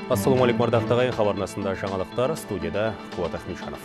Ассалаумалейкум ардақты ағайын, хабар арнасында жаңалықтар, студияда Қуат Ахмешанов.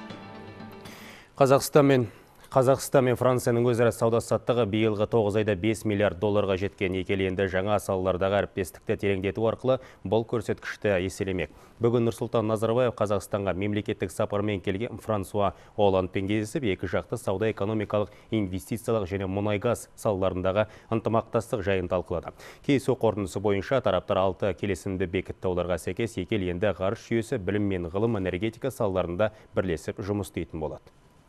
Қазақстан мен Францияның өзара сауда-саттығы биылғы 9 айда 5 миллиард долларға жеткен. Енді жаңа салалардағы әріптестікті тереңдету арқылы бұл көрсеткішті еселемек. Бүгін Нұрсұлтан Назарбаев Қазақстанға мемлекеттік сапармен келген Франсуа Олландпен кездесіп, екі жақты сауда-экономикалық, инвестициялық және мұнай-газ салаларындағы ынтымақтастық жайын талқылады. Кездесу қорытындысы бойынша тараптар 6 келісімді бекітті. Оларға сәйкес екі ел енді ғарыш жүйесі, білім мен ғылым, энергетика салаларында бірлесіп жұмыс істейтін болады.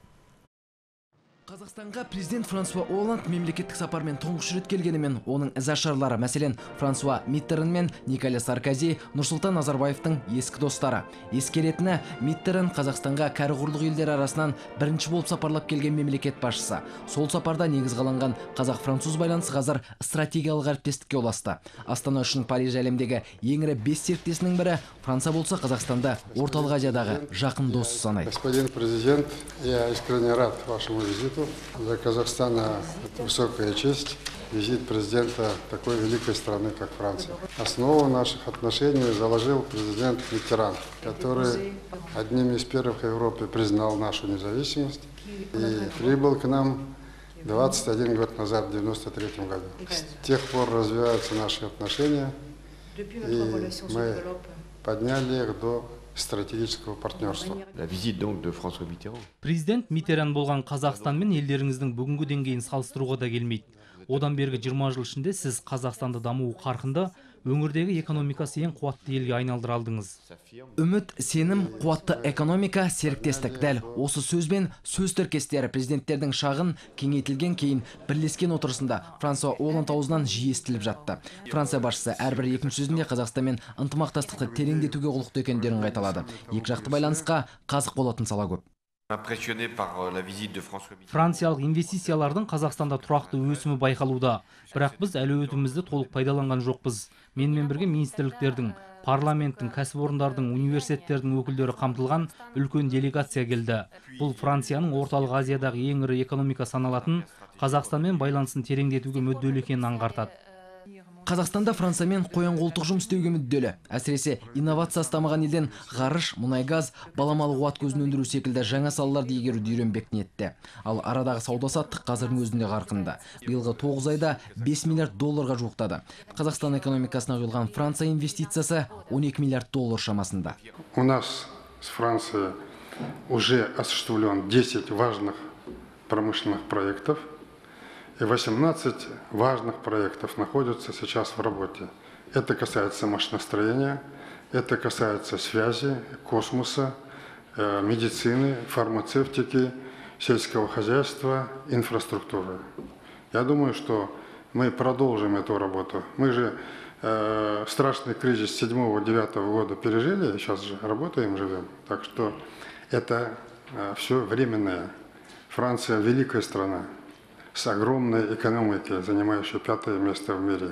Қазақстанға президент Франсуа Олланд мемлекеттік сапармен тұңғыш рет келгенімен, оның ізашарлары, мәселен, Франсуа Миттерн мен Николя Саркози Нұрсұлтан Назарбаевтың ескі достары. Ескеретіні, Миттерн Қазақстанға кәрі құрлық елдер арасынан бірінші болып сапарлап келген мемлекет басшысы. Сол сапарда негіз қаланған қазақ-француз байланысы қазір стратегиялық әріптестікке ұласты. Астана үшін Париж әлемдегі ең ірі 5 серіктесінің бірі, Франция болса Қазақстанды Орталық Азиядағы жақын досы санайды. Господин президент, я искренне рад вашему визиту. Для Казахстана это высокая честь. Визит президента такой великой страны, как Франция. Основу наших отношений заложил президент Миттеран, который одним из первых в Европе признал нашу независимость и прибыл к нам 21 год назад, в 1993 году. С тех пор развиваются наши отношения, и мы подняли их до стратегического партнерства. Президент Миттеран болған Қазақстан мен елдеріңіздің бүгінгі деңгейін салыстыруға да келмейді. Одан бергі 20 жыл ішінде сіз Қазақстанды дамуы қарқынды, өңірдегі экономикасы ең қуатты елге айналдыра алдыңыз. Үміт, сенім, қуатты экономика, серіктестік. Дәл осы сөзбен сөз тіркестері президенттердің шағын кеңейтілген кейін бірлескен отырысында Франсуа Олланд аузынан жиі естіліп жатты. Франция басшысы әрбір екінші сөзінде Қазақстанмен ынтымақтастықты тереңдетуге құлықты екендерін қайталады. Екі жақты байланысқа қазық болатын сала көп. Франциялық инвестициялардың Қазақстанда тұрақты өсімі байқалуда. Бірақ біз әлеуетімізді толық пайдаланған жоқпыз. Менімен бірге министрліктердің, парламенттің, кәсіпорындардың, университеттердің өкілдері қамтылған үлкен делегация келді. Бұл Францияның Орталық Азиядағы ең ірі экономика саналатын Қазақстанмен байланысын тереңдетуге мүдделі екенін аңғартады. Қазақстанда Франциямен қоян-қолтық жұмыс істеуге мүдделі. Әсіресе инновация дамыған елден ғарыш, мұнай-газ, баламалы қуат көзін өндіру секілді жаңа салаларды игеруді үйренбек ниетте. Ал арадағы сауда-саттық қазірдің өзінде қарқынды. Биылғы 9 айда 5 миллиард долларға жуықтады. Қазақстан экономикасына құйылған Франция инвестициясы 12 миллиард доллар шамасында. У нас с Францией уже осуществлен 10 важных промышленных проектов. И 18 важных проектов находятся сейчас в работе. Это касается машиностроения, это касается связи, космоса, медицины, фармацевтики, сельского хозяйства, инфраструктуры. Я думаю, что мы продолжим эту работу. Мы же страшный кризис 7-9 года пережили, сейчас же работаем, живем. Так что это все временное. Франция – великая страна с огромной экономикой, занимающей 5-е место в мире.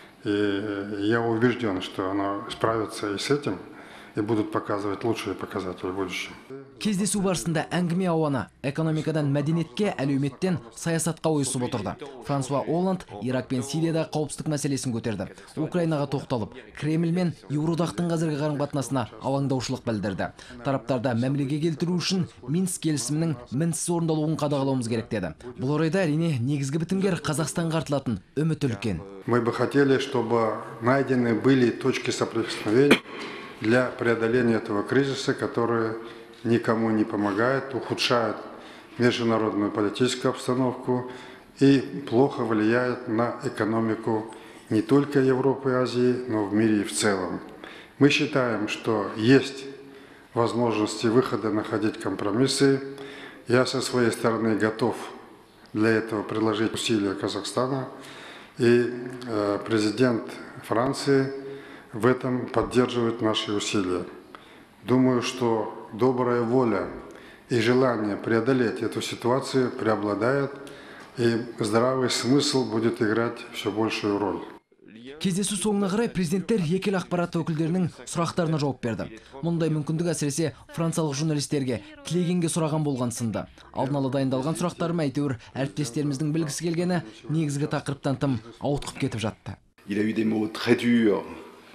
И я убежден, что она справится и с этим, и будут показывать лучшие показатели в будущем. Кездесу барысында әңгіме ауаны экономикадан мәдениетке, әлеуметтен саясатқа ойысып отырды. Франсуа Олланд Ирак пен Сирияда қауіпсіздік мәселесін көтерді. Украинаға тоқталып, Кремль мен Еуродақтың қазіргі қарым-қатынасына алаңдаушылық білдірді. Тараптарда мәмілеге келтіру үшін Минск келісімінің мінсіз орындалуын қадағалауымыз керек деді. Бұл орайда әрине негізгі бітімгер Қазақстанға артылатын үміт үлкен. Мы бы хотели, чтобы найдены были точки соприкосновения для преодоления этого кризиса, который никому не помогает, ухудшает международную политическую обстановку и плохо влияет на экономику не только Европы и Азии, но в мире в целом. Мы считаем, что есть возможности выхода находить компромиссы. Я со своей стороны готов для этого предложить усилия Казахстана, и президент Франции в этом поддерживает наши усилия. Думаю, что добрая воля и желание преодолеть эту ситуацию преобладает, и здравый смысл будет играть все большую роль. Кездесу соңына қарай президенттер екі ел ақпарат өкілдерінің сұрақтарына жауап берді. Мұндай мүмкіндік әсіресе франциялық журналистерге тілегенге сұраған болған сынды. Алдын ала дайындалған сұрақтарым әйтеуір әріптестеріміздің білгісі келгені негізгі тақырыптан тым ауытқып кетіп жатты. Il a eu des mots très durs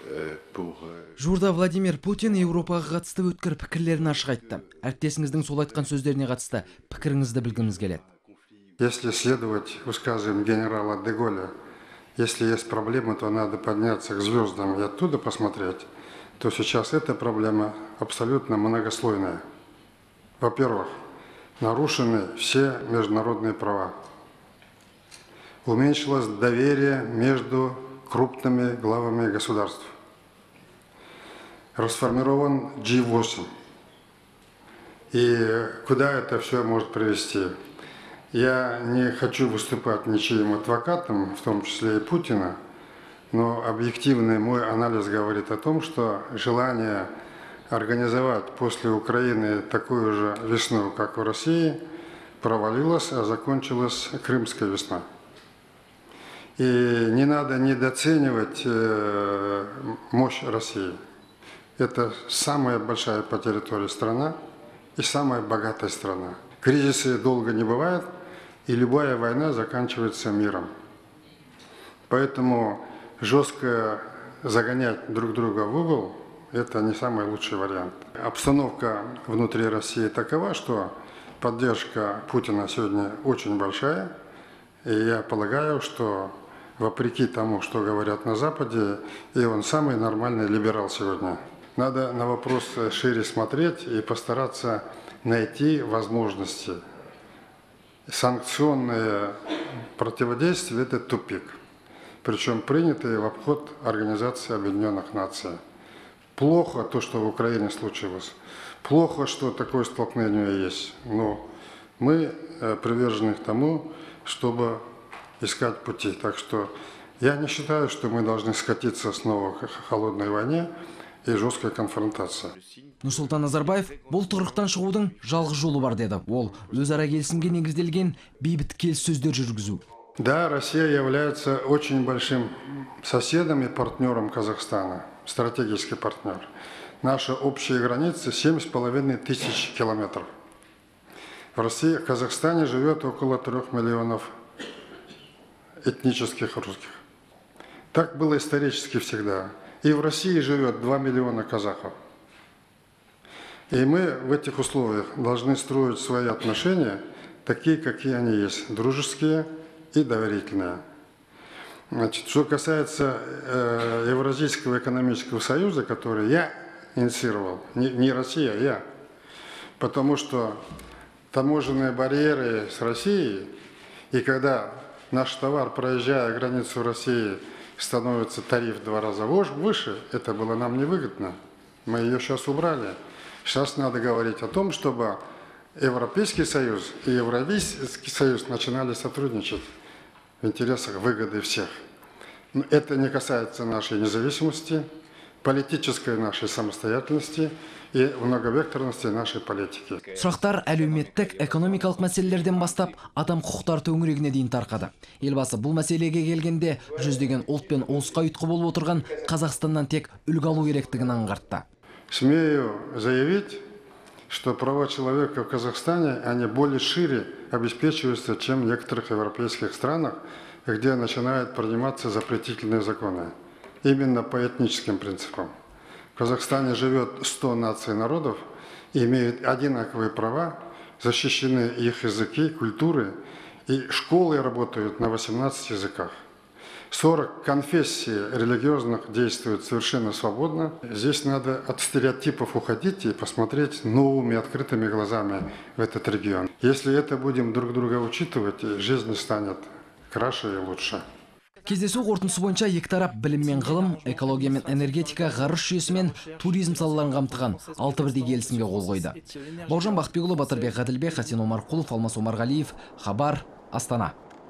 Жуырда Владимир Путин Еуропаға қатысты өткір пікірлерін ашық айтты. Әріптесіңіздің сол айтқан сөздеріне қатысты пікіріңізді білгіміз келеді. Если следовать высказываниям генерала де Голля, если есть проблемы, то надо подняться к звездам и оттуда посмотреть, то сейчас эта проблема абсолютно многослойная. Во-первых, нарушены все международные права. Уменьшилось доверие между крупными главами государств. Расформирован G8. И куда это все может привести? Я не хочу выступать ничьим адвокатом, в том числе и Путина, но объективный мой анализ говорит о том, что желание организовать после Украины такую же весну, как в России, провалилось, а закончилась Крымская весна. И не надо недооценивать мощь России. Это самая большая по территории страна и самая богатая страна. Кризисы долго не бывает, и любая война заканчивается миром. Поэтому жестко загонять друг друга в угол – это не самый лучший вариант. Обстановка внутри России такова, что поддержка Путина сегодня очень большая. И я полагаю, что вопреки тому, что говорят на Западе, и он самый нормальный либерал сегодня. Надо на вопрос шире смотреть и постараться найти возможности. Санкционное противодействие – это тупик, причем принятые в обход Организации Объединенных Наций. Плохо то, что в Украине случилось, плохо, что такое столкновение есть, но мы привержены к тому, чтобы искать пути. Так что я не считаю, что мы должны скатиться снова к холодной войне и жесткой конфронтации. Нұрсұлтан Назарбаев бұл тығырықтан шығудың жалғыз жолы бар деді. Ол өзара келісімге негізделген бейбіт келіссөздер жүргізу. Да, Россия является очень большим соседом и партнером Казахстана, стратегический партнер. Наши общие границы 7,5 тысяч километров. В России, в Казахстане живет около 3 миллионов этнических русских. Так было исторически всегда. И в России живет 2 миллиона казахов. И мы в этих условиях должны строить свои отношения такие, какие они есть, дружеские и доверительные. Значит, что касается Евразийского экономического союза, который я инициировал, не Россия, а я, потому что таможенные барьеры с Россией, и когда наш товар, проезжая границу России, становится тариф в 2 раза выше, это было нам невыгодно. Мы ее сейчас убрали. Сейчас надо говорить о том, чтобы Европейский Союз и Евразийский Союз начинали сотрудничать в интересах выгоды всех. Но это не касается нашей независимости, политической нашей самостоятельности и многовекторности нашей политики. Сұрақтар әлеуметтік, экономикалық мәселелерден бастап адам құқықтары төңірегіне дейін тарқады. Елбасы бұл мәселеге келгенде жүздеген ұлт пен ұлысқа ұйытқы болып отырған Қазақстаннан тек үлгі алу керектігін аңғартты. Смею заявить, что права человека в Казахстане, они более шире обеспечиваются, чем в некоторых европейских странах, где начинают приниматься запретительные законы. Именно по этническим принципам. В Казахстане живет 100 наций и народов, и имеют одинаковые права, защищены их языки, культуры, и школы работают на 18 языках. 40 конфессий религиозных действуют совершенно свободно. Здесь надо от стереотипов уходить и посмотреть новыми открытыми глазами в этот регион. Если это будем друг друга учитывать, жизнь станет краше и лучше. Кездесу қорытындысы бойынша екі тарап білім мен ғылым, экология мен энергетика, ғарыш жүйесі мен туризм салаларын қамтыған 6 бірдей келісімге қол қойды. Бауыржан Бақытбекұлы, Батырбек Ғаділбек, Хасен Омарқұлов, Алмас Омарғалиев, Хабар, Астана.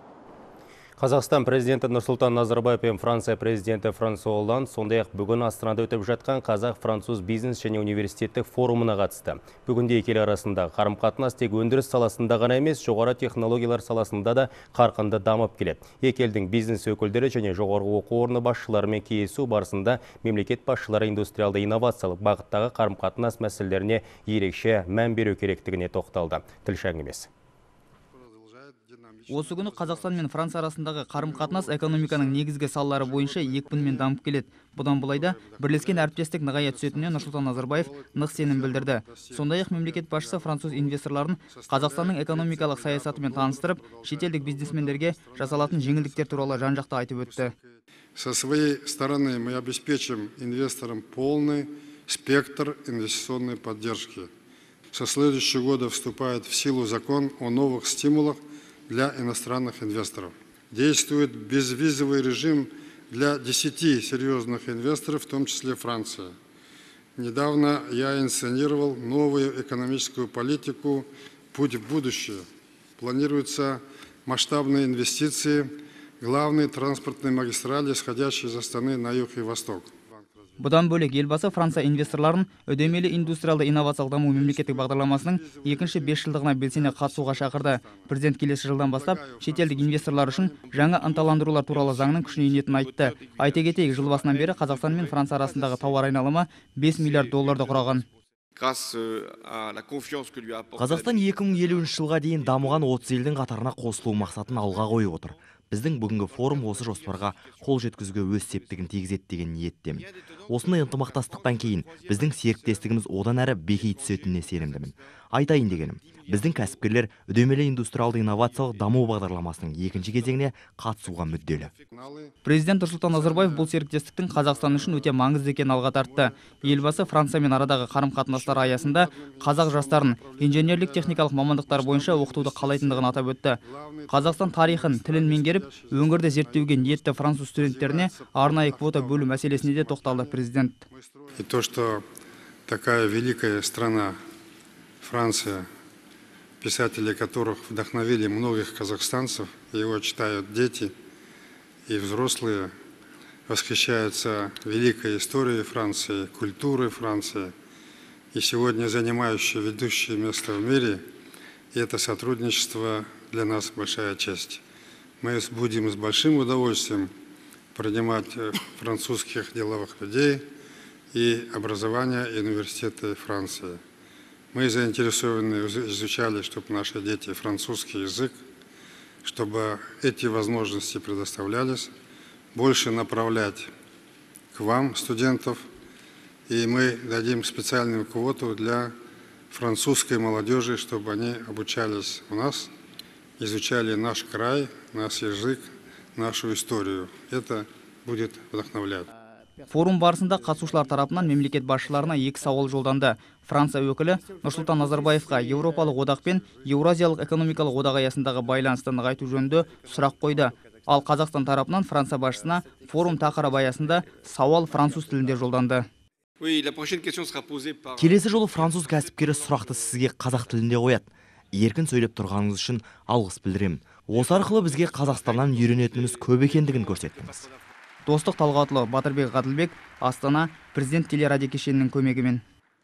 Қазақстан президенті Нұрсұлтан Назарбаев пен Франция президенті Франсуа Олланд сондай-ақ бүгін Астанада өтіп жатқан Қазақ-Француз бизнес және университеттік форумына қатысты. Бүгінде екі ел арасында қарым-қатынас тек өндіріс саласында ғана емес, жоғары технологиялар саласында да қарқынды дамып келеді. Екі елдің бизнес өкілдері және жоғарғы оқу орны басшыларымен кездесу барысында мемлекет басшылары индустриалды инновациялық бағыттағы қарым-қатынас мәселелеріне ерекше мән беру керектігіне тоқталды. Тілші әңгімесі. Осы күні Қазақстан мен Франция арасындағы қарым-қатынас экономиканың негізгі салалары бойынша екпінмен дамып келеді. Бұдан былайда бірлескен әріптестік нығая түсетініне Нұрсұлтан Назарбаев нық сенім білдірді. Сондай-ақ мемлекет басшысы француз инвесторларын Қазақстанның экономикалық саясатымен таныстырып, шетелдік бизнесмендерге жасалатын жеңілдіктер туралы жан-жақты айтып өтті. Со своей стороны мы обеспечим инвесторам полный спектр инвестиционной поддержки. Со следующего года вступает в силу закон о новых стимулах для иностранных инвесторов. Действует безвизовый режим для 10 серьезных инвесторов, в том числе Франция. Недавно я инициировал новую экономическую политику «Путь в будущее». Планируются масштабные инвестиции, главные транспортные магистрали, исходящие из Астаны на юг и восток. Бұдан бөлек елбасы Франция инвесторларын үдемелі индустриалды инновациялық даму мемлекеттік бағдарламасының екінші 5 жылдығына белсене қатысуға шақырды. Президент келесі жылдан бастап шетелдік инвесторлар үшін жаңа ынталандырулар туралы заңның күшіне енетінін айтты. Айта кетейік, жыл басынан бері Қазақстан мен Франция арасындағы тауар айналымы 5 миллиард долларды құраған. Қазақстан 2050 жылға дейін дамыған 30 елдің қатарына қосылу мақсатын алға қойып отыр. Біздің бүгінгі форум осы жоспарға қол жеткізуге өз септігін тигізеді деген ниеттемін. Осындай ынтымақтастықтан кейін біздің серіктестігіміз одан әрі беки түсетініне сенімдімін. Айтайын дегенім, біздің кәсіпкерлер үдемелі индустриалды инновациялық даму бағдарламасының екінші кезеңіне қатысуға мүдделі. Президент Нұрсұлтан Назарбаев бұл серіктестіктің Қазақстан үшін өте маңызды екенін алға тартты. Елбасы Франциямен арадағы қарым-қатынастар аясында қазақ жастарын инженерлік техникалық мамандықтар бойынша оқытуды қалайтындығын атап өтті. Қазақстан тарихын, тілін меңгеріп, өңірді зерттеуге ниетті француз студенттеріне арнайы квота бөлу мәселесіне де тоқталды президент. И то, что такая великая страна Франция, писатели которых вдохновили многих казахстанцев, его читают дети и взрослые, восхищаются великой историей Франции, культурой Франции, и сегодня занимающие ведущее место в мире, и это сотрудничество для нас большая честь. Мы будем с большим удовольствием принимать французских деловых людей и образование и университеты Франции. Мы заинтересованы, изучали, чтобы наши дети французский язык, чтобы эти возможности предоставлялись, больше направлять к вам студентов, и мы дадим специальную квоту для французской молодежи, чтобы они обучались у нас, изучали наш край, наш язык, нашу историю. Это будет вдохновлять. Форум барысында қатысушылар тарапынан мемлекет басшыларына 2 сауал жолданды. Франция өкілі Нұрсұлтан Назарбаевқа Еуропалық одақ пен Еуразиялық экономикалық одақ аясындағы байланысты нығайту жөнінде сұрақ қойды. Ал Қазақстан тарапынан Франция басшысына форум тақырыбы аясында сауал француз тілінде жолданды. Келесі жолы француз кәсіпкері сұрақты сізге қазақ тілінде қояды. Еркін сөйлеп тұрғаныңыз үшін алғыс білдіремін. Осы арқылы бізге Қазақстаннан үйренетініміз көп екендігін көрсеттіңіз. Достық Талғатұлы, Батырбек Ғадылбек, Астана, президент телерадио кешенінің көмегімен.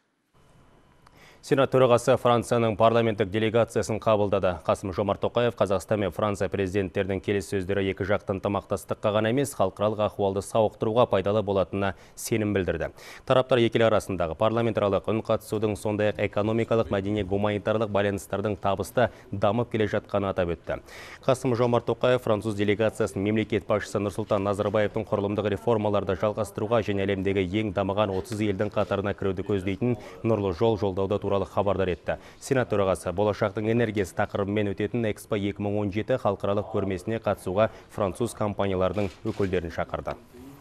Сенат төрағасы Францияның парламенттік делегациясын қабылдады. Қасым-Жомарт Тоқаев Қазақстан мен Франция президенттердің келіссөздері екі жақты ынтымақтастыққа ғана емес, халықаралық ахуалды сауықтыруға пайдалы болатынына сенім білдірді. Тараптар екі ел арасындағы парламентаралық үн қатысудың, сондай-ақ экономикалық, мәдени, гуманитарлық байланыстардың табысты дамып келе жатқанын атап өтті. Қасым-Жомарт Тоқаев француз делегациясын мемлекет басшысы Нұрсұлтан Назарбаевтың құрылымдық реформаларды жалғастыруға және әлемдегі ең дамыған 30 елдің қатарына кіруді көздейтін нұрлы жол жолдауды туралы хабардар етті. Сенат төрағасы болашақтың энергиясы тақырыбымен өтетін Экспо 2017 халықаралық көрмесіне қатысуға француз компанияларының өкілдерін шақырды.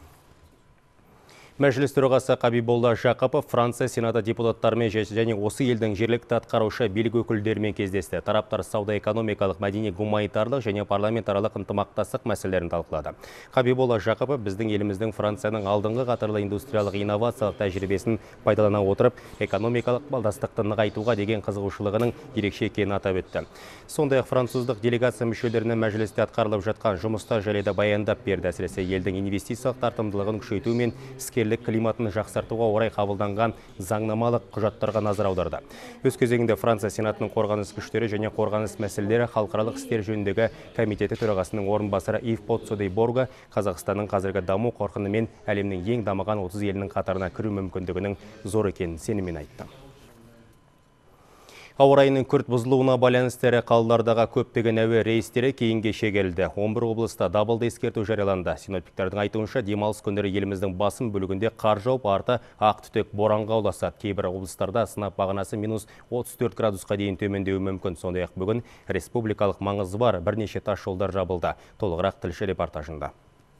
Мәжіліс төрағасы Қабиболла Жақыпов Франция Сенаты депутаттарымен және осы елдің жергілікті атқарушы билік өкілдерімен кездесті. Тараптар сауда-экономикалық, мәдени, гуманитарлық және парламентаралық ынтымақтастық мәселелерін талқылады. Қабиболла Жақыпов біздің еліміздің Францияның алдыңғы қатарлы индустриялық инновациялық тәжірибесін пайдалана отырып, экономикалық балдастықты нығайтуға деген қызығушылығының ерекше екенін атап өтті. Сондай-ақ француздық делегация мүшелерінің мәжілісте атқарылып жатқан жұмыстар жайлы да баяндап берді. Әсіресе елдің инвестициялық тартымдылығын күшейту мен іскерлік климатын жақсартуға орай қабылданған заңнамалық құжаттарға назар аударды. Өз кезегінде Франция Сенатының қорғаныс күштері және қорғаныс мәселелері халықаралық істер жөніндегі комитеті төрағасының орынбасары Ив Потсодей Борга Қазақстанның қазіргі даму қарқыны мен әлемнің ең дамыған 30 елінің қатарына кіру мүмкіндігінің зор екенін сеніммен айтты. Ауа райының күрт бұзылуына байланысты ірі қалалардағы көптеген әуе рейстері кейінге шегерілді. 11 облыста дабылды ескерту жарияланды. Синоптиктердің айтуынша демалыс күндері еліміздің басым бөлігінде қар жауып, арты ақ түтек боранға ұласады. Кейбір облыстарда сынап бағанасы минус 34 градусқа дейін төмендеуі мүмкін. Сондай-ақ бүгін республикалық маңызы бар бірнеше тас жолдар жабылды. Толығырақ тілші репортажында.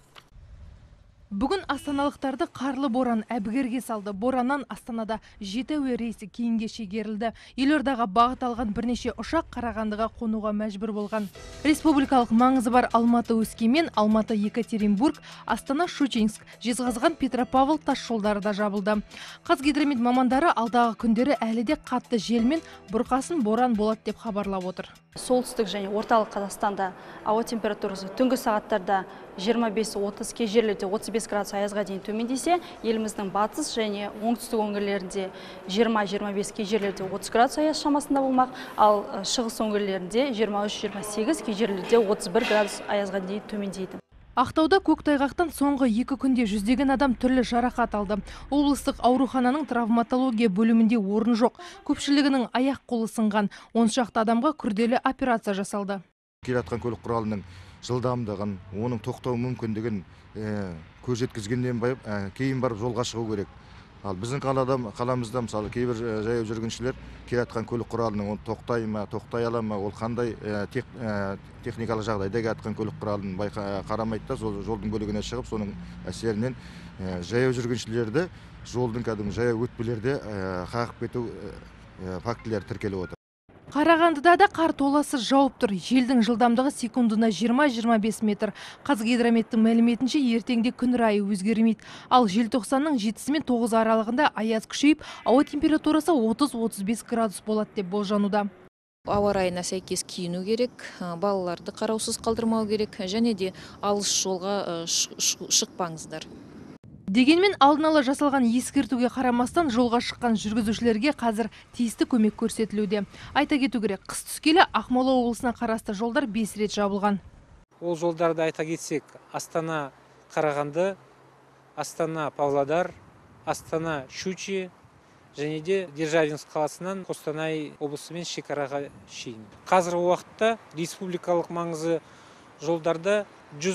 Бүгін астаналықтарды қарлы боран әбігерге салды. Бораннан Астанада 7 әуе рейсі кейінге шегерілді. Елордаға бағыт алған бірнеше ұшақ Қарағандыға қонуға мәжбүр болған. Республикалық маңызы бар Алматы-Өскемен, Алматы-Екатеринбург, Астана-Щучинск, Жезқазған, Петропавл тас жолдары да жабылды. Қазгидромет мамандары алдағы күндері әлі де қатты жел мен бұрқасын боран болады деп хабарлап отыр. Солтүстік және орталық Қазақстанда ауа температурасы түнгі сағаттарда 25-30, кей жерлерде 35 градус аязға дейін төмендесе, еліміздің батыс және оңтүстік өңірлерінде 20-25, кей жерлерде 30 градус аяз шамасында болмақ, ал шығыс өңірлерінде 23-28, кей жерлерде 31 градус аязға дейін төмендейді. Ақтауда көктайғақтан соңғы 2 күнде жүздеген адам түрлі жарақат алды. Облыстық аурухананың травматология бөлімінде орын жоқ. Көпшілігінің аяқ қолы сынған. 10 шақты адамға күрделі операция жасалды. Келатқан көлік құралының жылдамдығын, оның тоқтау мүмкіндігін көз жеткізгеннен кейін барып жолға шығу керек. Ал біздің қаламызда мысалы кейбір жаяу жүргіншілер келатқан көлік құралының тоқтай ма, тоқтай ала ма, ол қандай техникалық жағдайда келатқан көлік құралын қарамайды да, жолдың бөлігіне шығып, соның әсерінен жаяу жүргіншілерді жолдың кәдімгі жаяу өтпелерде қағып кету фактілері тіркеліп отыр. Қарағандыда да қар толасы жауып тұр. Желдің жылдамдығы секундына 20-25 метр. Қазгидрометтің мәліметінше ертеңде күн райы өзгермейді. Ал желтоқсанның 7 мен 9 аралығында аяз күшейіп, ауа температурасы 30-35 градус болады деп болжануда. Ауа райына сәйкес киіну керек, балаларды қараусыз қалдырмау керек, және де алыс жолға шықпаңыздар. Дегенмен алдын ала жасалған ескертуге қарамастан жолға шыққан жүргізушілерге қазір тиісті көмек көрсетілуде. Айта кету керек, қыс түскелі Ақмола облысына қарасты жолдар 5 рет жабылған. Ол жолдарды айта кетсек, Астана Қарағанды, Астана Павлодар, Астана Щучи және де Державинск қаласынан Қостанай облысымен шекараға шейін. Қазіргі уақытта республикалық маңызы жолдарда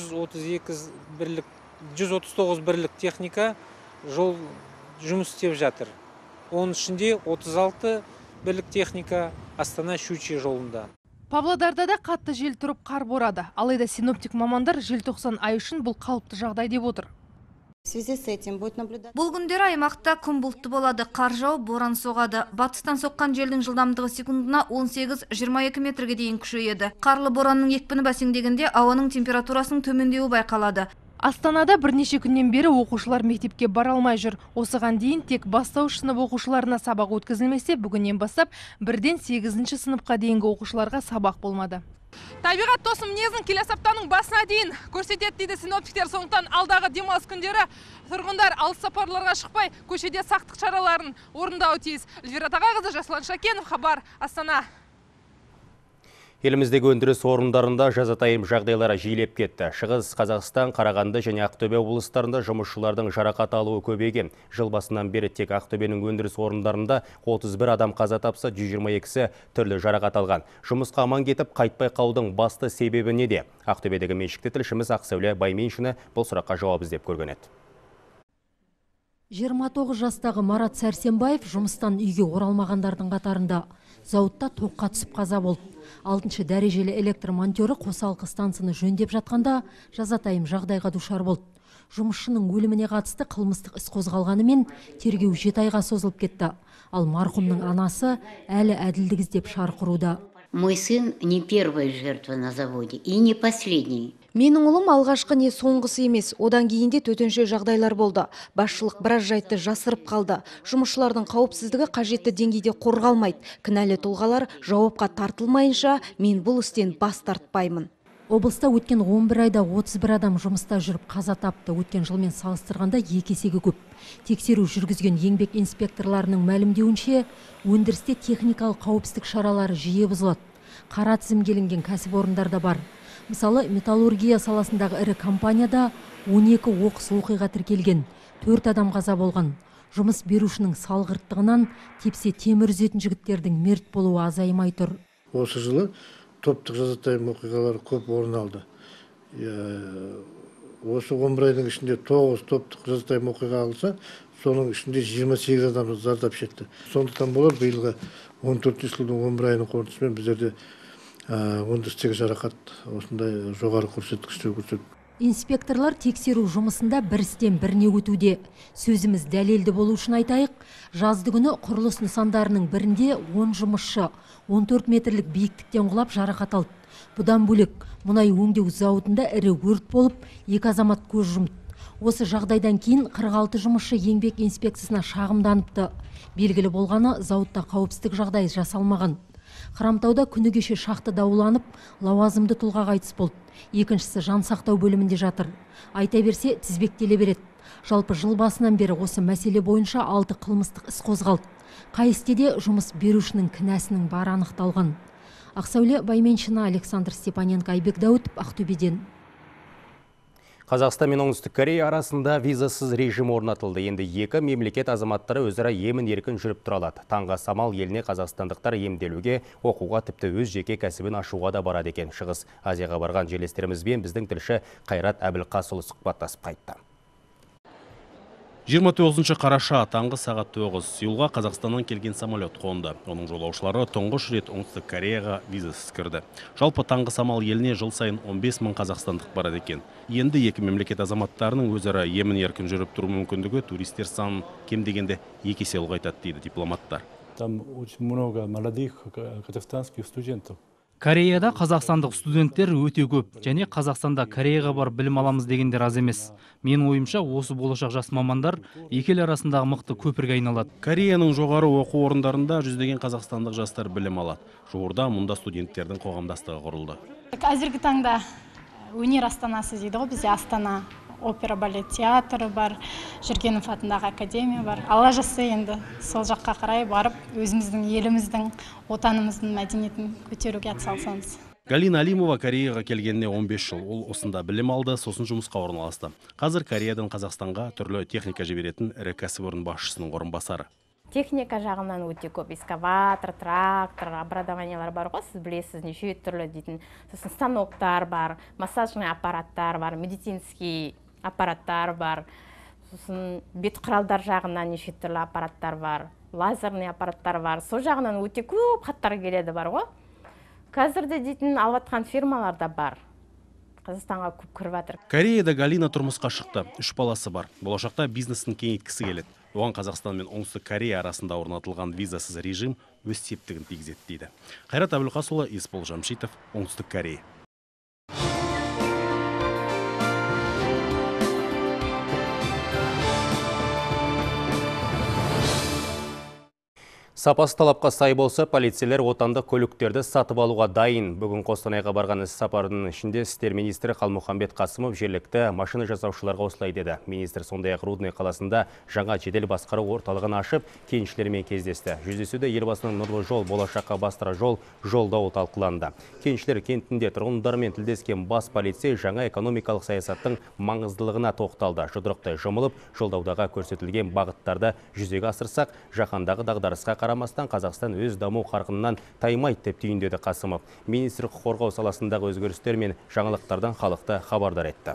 139 бірлік техника жол жұмыс істеп жатыр. Оның ішінде 36 бірлік техника Астана-Щучи жолында. Павлодарда да қатты жел тұрып қар борады. Алайда синоптик мамандар желтоқсан ай үшін бұл қалыпты жағдай деп отыр. Бұл күндері аймақта күн бұлтты болады, қар жауып, боран соғады. Батыстан соққан желдің жылдамдығы секундына 18-22 метрге дейін күшейеді. Қарлы боранның екпіні бәсеңдегенде ауаның температурасының төмендеуі байқалады. Астанада бірнеше күннен бері оқушылар мектепке бара алмай жүр. Осыған дейін тек бастауыш сынып оқушыларына сабақ өткізілмесе, бүгіннен бастап 1-ден 8-ші сыныпқа дейінгі оқушыларға сабақ болмады. Табиғат тосын мінезін келесі аптаның басына дейін көрсетеді дейді синоптиктер. Сондықтан алдағы демалыс күндері тұрғындар алыс сапарларға шықпай, көшеде сақтық шараларын орындауы тиіс. Эльвира Тағайқызы, Жасұлан Шакенов, Хабар, Астана. Еліміздегі өндіріс орындарында жазатайым жағдайлары жиілеп кетті. Шығыс Қазақстан, Қарағанды және Ақтөбе облыстарында жұмысшылардың жарақат алуы көбейген. Жыл басынан бері тек Ақтөбенің өндіріс орындарында 31 адам қаза тапса, 122-сі түрлі жарақат алған. Жұмысқа аман кетіп, қайтпай қалудың басты себебі неде? Ақтөбедегі меншікті тілшіміз Ақсәуле Байменшіні бұл сұраққа жауап іздеп көрген еді. 29 жастағы Марат Сәрсенбаев жұмыстан үйге оралмағандардың қатарында. Зауытта тоққа түсіп қаза болды. 6-шы дәрежелі электромонтері қосалқы стансыны жөндеп жатқанда жазатайым жағдайға душар болды. Жұмысшының өліміне қатысты қылмыстық іс қозғалғанымен тергеу 7 айға созылып кетті. Ал марқұмның анасы әлі әділдік іздеп шарқ ұруда. Мой сын не первая жертва на заводе и не последний. Менің ұлым алғашқы не соңғысы емес, одан кейінде төтенше жағдайлар болды. Басшылық біраз жайтты жасырып қалды. Жұмысшылардың қауіпсіздігі қажетті деңгейде қорғалмайды. Кінәлі тұлғалар жауапқа тартылмайынша, мен бұл істен бас тартпаймын. Облыста өткен 11 айда 31 адам жұмыста жүріп қаза тапты. Өткен жылмен салыстырғанда 2 есеге көп. Тексеру жүргізген еңбек инспекторларының мәлімдеуінше, өндірісте техникалық қауіпсіздік шаралары жиі бұзылады. Қара тізімге кәсіпорындар да бар. Мысалы, металлургия саласындағы ірі компанияда 12 оқыс оқиға тіркелген, 4 адам қаза болған. Жұмыс берушінің салғырттығынан тепсе темір үзетін жігіттердің мерт болуы азаймай тұр. Осы жылы топтық жазатайым оқиғалар көп орын алды. Осы 11 айдың ішінде 9 топтық жазатайым оқиға алса, соның ішінде 28 адам зардап шекті. Сондықтан болар биылғы 14 жылдың 11 айының қорытындысымен біздерде өндірістегі жарақат осындай жоғары көрсеткіште көрсетті. Инспекторлар тексеру жұмысында бір істен біріне өтуде. Сөзіміз дәлелді болу үшін айтайық, жазды күні құрылыс нысандарының бірінде 10 жұмысшы 14 метрлік биіктіктен құлап жарақат алды. Бұдан бөлек, мұнай өңдеу зауытында ірі өрт болып, 2 азамат көз жұмды. Осы жағдайдан кейін 46 жұмысшы еңбек инспекциясына шағымданыпты. Белгілі болғаны, зауытта қауіпсіздік жағдайы жасалмаған. Хромтауда күні кеше шақты дауланып, лауазымды тұлға қайтыс болды. Екіншісі жан сақтау бөлімінде жатыр. Айта берсе, тізбектеле береді. Жалпы жыл басынан бері осы мәселе бойынша 6 қылмыстық іс қозғалды. Қай істе де жұмыс берушінің кінәсінің бары анықталған. Ақсәуле Байменшина, Александр Степаненко, Айбек Дәуітов, Ақтөбеден. Қазақстан мен Оңтүстік Корея арасында визасыз режим орнатылды. Енді екі мемлекет азаматтары өзара емін еркін жүріп тұра алады. Таңғы самал еліне қазақстандықтар емделуге, оқуға, тіпті өз жеке кәсібін ашуға да барады екен. Шығыс Азияға барған жерлестерімізбен біздің тілші Қайрат Әбілқасұлы сұхбаттасып қайтты. 29 қараша таңғы сағат 9 Сеулға Қазақстаннан келген самолет қонды. Оның жолаушылары тұңғыш рет Оңтүстік Кореяға визасыз кірді. Жалпы таңғы самал еліне жыл сайын 15 мың қазақстандық барады екен. Енді екі мемлекет азаматтарының өзара емін еркін жүріп тұру мүмкіндігі туристер санын кем дегенде 2 есе ұлғайтады дейді дипломаттар. Там очень много молодых казахстанских студентов. Кореяда қазақстандық студенттер өте көп, және Қазақстанда Кореяға бар білім аламыз дегендер аз емес. Мен ойымша, осы болашақ жас мамандар екі ел арасындағы мықты көпірге айналады. Кореяның жоғары оқу орындарында жүздеген қазақстандық жастар білім алады. Жуырда мұнда студенттердің қоғамдастығы құрылды. Қазіргі таңда өнер астанасы дейді ғой, бізде Астана опера балет театры бар, Жүргенов атындағы академия бар. Алла жазса енді сол жаққа қарай барып, өзіміздің еліміздің, отанымыздың мәдениетін көтеруге атсалысамыз. Галина Алимова Кореяға келгеніне 15 жыл. Ол осында білім алды, сосын жұмысқа орналасты. Қазір Кореядан Қазақстанға түрлі техника жіберетін ірі кәсіпорын басшысының орынбасары. Техника жағынан өте көп, экскаватор, трактор, оборудованиялар бар ғой, сіз білесіз, неше түрлі дейтін. Сосын станоктар бар, массажный аппараттар бар, медицинский аппараттар бар. Сосын бет құралдар жағынан неше түрлі аппараттар бар, лазерный аппараттар бар. Сол жағынан өте көп хаттар келеді бар ғой. Қазірде дейтін алыватқан фирмалар да бар. Қазақстанға көп кіріп жатыр. Кореяда Галина тұрмысқа шықты. 3 баласы бар. Болашақта бизнесін кеңейткісі келеді. Оған Қазақстан мен Оңтүстік Корея арасында орнатылған визасыз режим өз септігін тигізеді дейді. Қайрат Әбілқасұлы, Есбол Жамшитов, Оңтүстік Корея. Сапасы талапқа сай болса, полицейлер отандық көліктерді сатып алуға дайын. Бүгін Қостанайға барған іс-сапардың ішінде істер министрі Қалмұханбет Қасымов жергілікті машина жасаушыларға осылай деді. Министр сондай-ақ Рудный қаласында жаңа жедел басқару орталығын ашып, кеншілермен кездесті. Жүздесуде елбасының нұрлы жол, болашаққа бастыра жол жолдауы талқыланды. Кеншілер кентінде тұрғындармен тілдескен бас полицей жаңа экономикалық саясаттың маңыздылығына тоқталды. Жұдырықтай жұмылып, жолдаудағы көрсетілген бағыттарды жүзеге асырсақ, жаһандағы дағдарысқа қарамастан Қазақстан өз даму қарқынынан таймайды деп түйіндеді Қасымов. Министр құқық қорғау саласындағы өзгерістер мен жаңалықтардан халықты хабардар етті.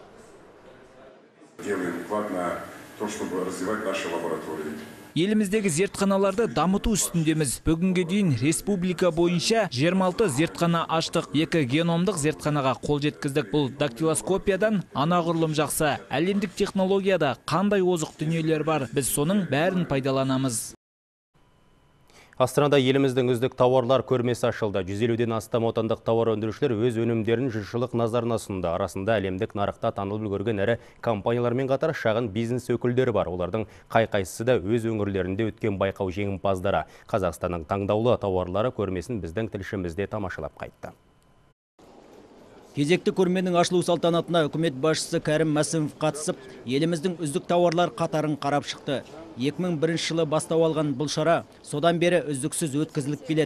Еліміздегі зертханаларды дамыту үстіндеміз. Бүгінге дейін республика бойынша 26 зертхана аштық. 2 геномдық зертханаға қол жеткіздік. Бұл дактилоскопиядан анағұрлым жақсы. Әлемдік технологияда қандай озық дүниелер бар, біз соның бәрін пайдаланамыз. Астанада еліміздің үздік тауарлар көрмесі ашылды. 150-ден астам отандық тауар өндірушілер өз өнімдерін жұртшылық назарына ұсынды. Арасында әлемдік нарықта танылып үлгерген ірі компаниялармен қатар шағын бизнес өкілдері бар. Олардың қай-қайсысы да өз өңірлерінде өткен байқау жеңімпаздары. Қазақстанның таңдаулы тауарлары көрмесін біздің тілшімізде тамашалап қайтты. Кезекті көрменің ашылу салтанатына үкімет басшысы Кәрім Мәсімов қатысып, еліміздің үздік тауарлар қатарын қарап шықты. 2001 жылы бастау алған бұл шара содан бері үздіксіз өткізіліп келеді.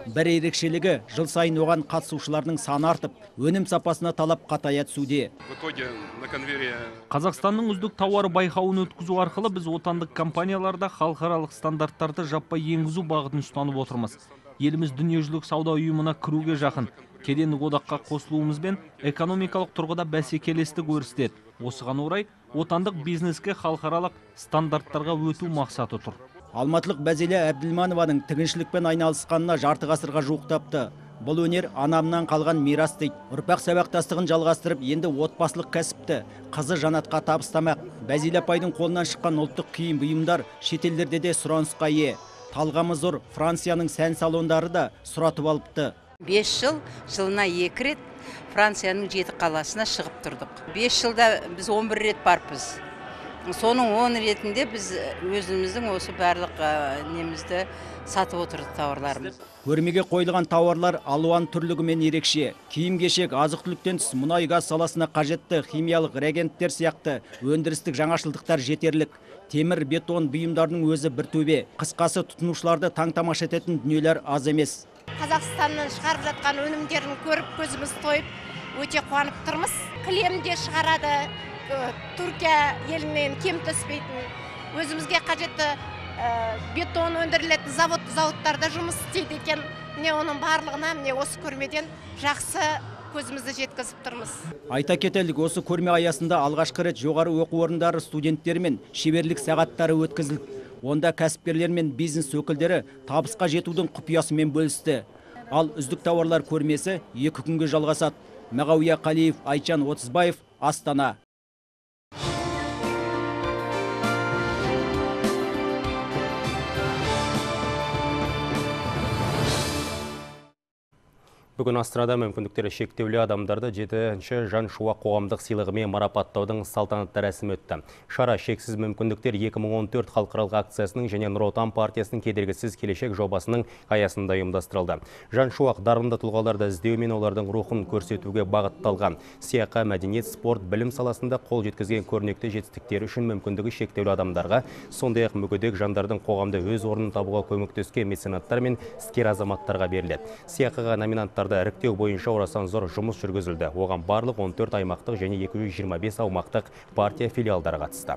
Бір ерекшелігі, жыл сайын оған қатысушылардың саны артып, өнім сапасына талап қатая түсуде. Қазақстанның үздік тауары байқауын өткізу арқылы біз отандық компанияларда халықаралық стандарттарды жаппай енгізу бағытын ұстанып отырмыз. Еліміз дүниежүзілік сауда ұйымына кіруге жақын. Кедендік одаққа қосылуымызбен экономикалық тұрғыда бәсекелестік өрістеді. Осыған орай отандық бизнеске халықаралық стандарттарға өту мақсаты тұр. Алматылық Бәзеле Әбділманованың тігіншілікпен айналысқанына жарты ғасырға жуықтапты. Бұл өнер анамнан қалған мирас дейді. Ұрпақ сабақтастығын жалғастырып, енді отбасылық кәсіпті қызы Жанатқа табыстамақ. Бәзеле апайдың қолынан шыққан ұлттық киім бұйымдар шетелдерде де сұранысқа ие. Талғамы зор Францияның сән салондары да сұратып алыпты. 5 жыл, жылына 2 рет Францияның 7 қаласына шығып тұрдық. 5 жылда біз 11 рет барпыз. Соның 10 ретінде біз өзіміздің осы барлық немізді сатып отырдық тауарларымыз. Көрмеге қойылған тауарлар алуан түрлігімен ерекше. Киім-кешек, азық-түліктен тыс мұнай-газ саласына қажетті химиялық реагенттер сияқты өндірістік жаңашылдықтар жетерлік. Темір, бетон бұйымдардың өзі бір төбе. Қысқасы тұтынушыларды таң-тамаша ететін дүниелер аз емес. Қазақстаннан шығарып жатқан өнімдерін көріп көзіміз тойып, өте қуанып тұрмыз. Кілемде шығарады, Түркия елінен кем түспейтін. Өзімізге қажетті бетон өндірілетін зауыттарда жұмыс істейді екен. Міне оның барлығына міне осы көрмеден жақсы көзімізді жеткізіп тұрмыз. Айта кетелік, осы көрме аясында алғашқы рет жоғары оқу орындары студенттермен шеберлік сағаттары өткізілді. Онда кәсіпкерлер мен бизнес өкілдері табысқа жетудің құпиясымен бөлісті. Ал үздік тауарлар көрмесі 2 күнге жалғасады. Мағауия Қалиев, Айчан Отызбаев, Астана. Бүгін Астанада мүмкіндіктері шектеулі адамдарды 7-ші Жан Шуақ қоғамдық сыйлығымен марапаттаудың салтанатты рәсімі өтті. Шара шексіз мүмкіндіктер 2014 халықаралық акциясының және Нұр Отан партиясының кедергісіз келешек жобасының аясында ұйымдастырылды. Жан Шуақ дарынды тұлғаларды іздеу мен олардың рухын көрсетуге бағытталған. Саяқа, мәдениет, спорт, білім саласында қол жеткізген көрнекті жетістіктері үшін мүмкіндігі шектеулі адамдарға, сондай-ақ мүгедек жандардың қоғамда өз орнын табуға көмектескен меценаттар мен іскер азаматтарға беріледі. Саяқаға номинанттарды іріктеу бойынша орасан зор жұмыс жүргізілді. Оған барлық 14 аймақтық және 225 аумақтық партия филиалдары қатысты.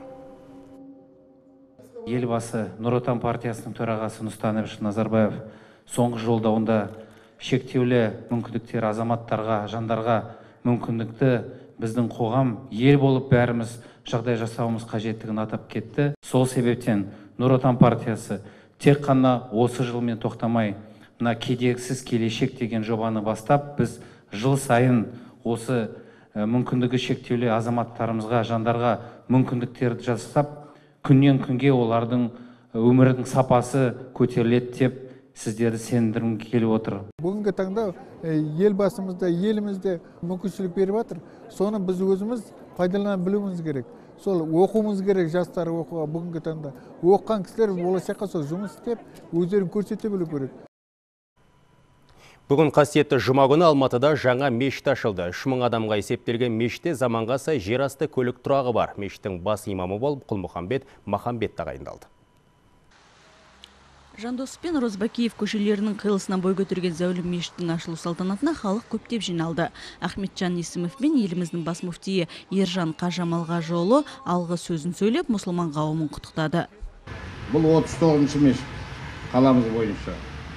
Елбасы Нұр Отан партиясының төрағасы Нұрсұлтан Әбішұлы Назарбаев соңғы жолдауында шектеулі мүмкіндіктер азаматтарға, жандарға мүмкіндікті біздің қоғам ел болып бәріміз жағдай жасауымыз қажеттігін атап кетті. Сол себептен Нұр Отан партиясы тек қана осы жылмен тоқтамай, мына кедергісіз келешек деген жобаны бастап, біз жыл сайын осы мүмкіндігі шектеулі азаматтарымызға, жандарға мүмкіндіктерді жасап, күннен күнге олардың өмірдің сапасы көтеріледі деп сіздерді сендіргім келіп отыр. Бүгінгі таңда елбасымызда, елімізде мүмкіншілік беріп жатыр. Соны біз өзіміз пайдалана білуіміз керек. Сол оқуымыз керек, жастар оқуға бүгінгі таңда. Оқыған кісілер болашаққа сол жұмыс істеп, өздерін көрсете білу керек. Бүгін қасиетті жұма күні Алматыда жаңа мешіт ашылды. 3000 адамға есептелген мешітте заманға сай жер асты көлік тұрағы бар. Мешіттің бас имамы болып Құлмұхамбет Махамбет тағайындалды. Жандосов пен Розбакиев көшелерінің қиылысынан бой көтерген зәулім мешіттің ашылу салтанатына халық көптеп жиналды. Ахметжан Есімов пен еліміздің бас муфтиі Ержан Қажамалғажыұлы алғы сөзін сөйлеп, мұсылман қауымын құттықтады. Бұл 39-шы мешіт қаламыз бойынша.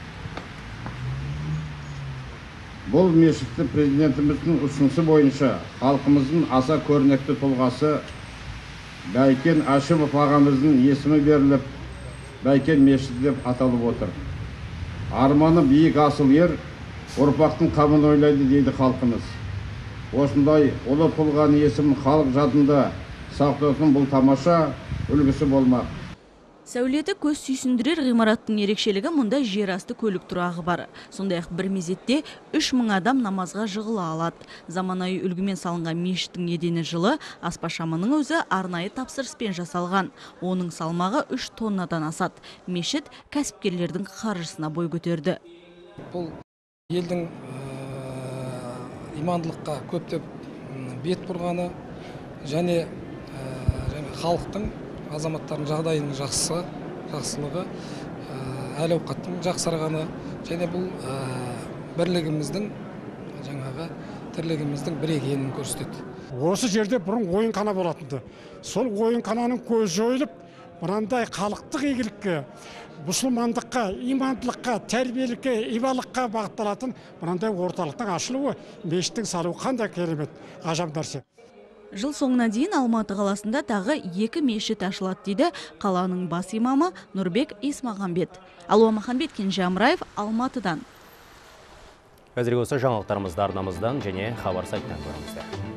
Бұл мешітті президентіміздің ұсынысы бойынша халқымыздың аса көрнекті тұлғасы Бәйкен Әшімов ағамыздың есімі беріліп, Бәйкен мешіті деп аталып отыр. Арманы биік асыл ер, ұрпақтың қамын ойлайды дейді халқымыз. Осындай ұлы тұлғаның есімін халық жадында сақтайтын бұл тамаша үлгісі болмақ. Сәулеті көз сүйсіндірер ғимараттың ерекшелігі мұнда жер асты көлік тұрағы бар. Сондай-ақ бір мезетте 3000 адам намазға жығыла алады. Заманауи үлгімен салынған мешіттің едені жылы, аспашамының өзі арнайы тапсырыспен жасалған. Оның салмағы 3 тоннадан асады. Мешіт кәсіпкерлердің қаржысына бой көтерді. Бұл елдің имандылыққа көптеп бет бұрғаны және халықтың, азаматтардың жағдайының жақсылығы, әл-ауқаттың жақсарғаны және бұл бірлігіміздің жаңағы тірлігіміздің бір екенін көрсетеді. Осы жерде бұрын ойын қана болатынды. Сол ойын қананың көзі жойылып, мынандай халықтық игілікке, мұсылмандыққа, имандылыққа, тәрбиелікке, ибалыққа бағытталатын мынандай орталықтың ашылуы, мешіттің салуы қандай керемет, ғажап нәрсе. Жыл соңына дейін Алматы қаласында тағы 2 мешіт ашылады дейді қаланың бас имамы Нұрбек Исмағамбет. Алуа Маханбет, Кенже Амраев, Алматыдан. Әзірге осы жаңалықтарымызды арнамыздан және хабар сайтынан көріңіздер.